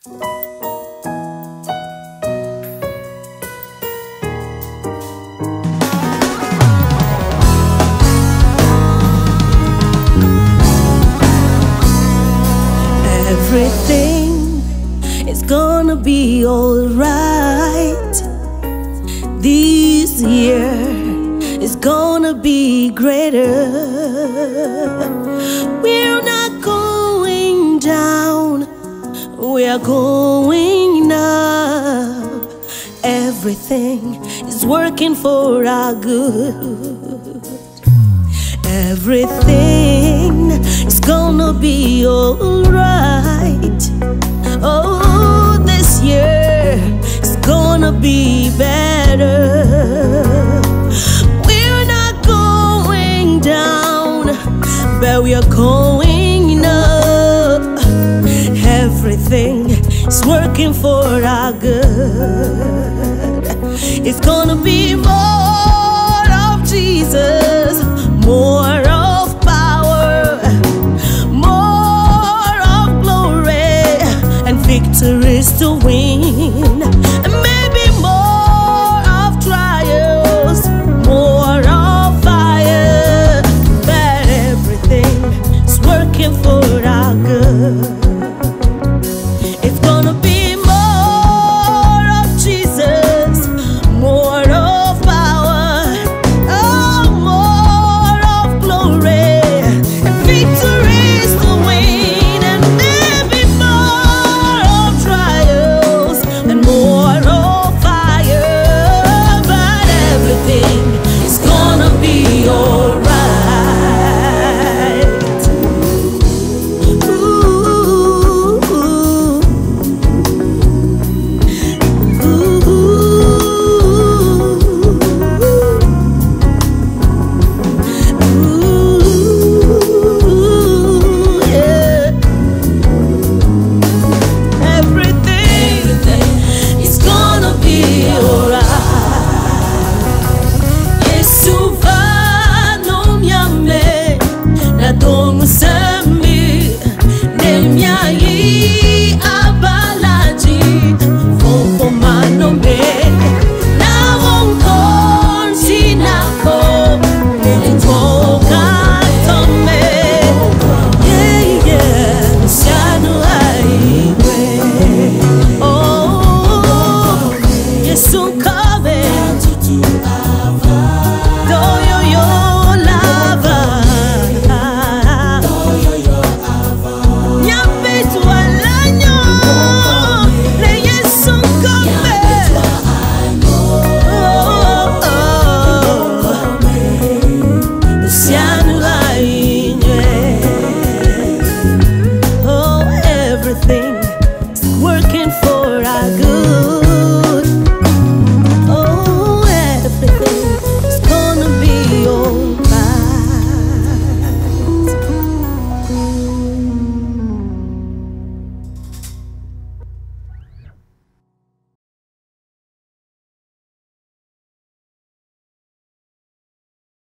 Everything is gonna be alright. This year is gonna be greater. We're not going down, we are going up. Everything is working for our good. Everything is gonna be alright. Oh, this year is gonna be better. We're not going down, but we are going up. Everything is working for our good. It's gonna be more of Jesus, more of power, more of glory, and victories to win.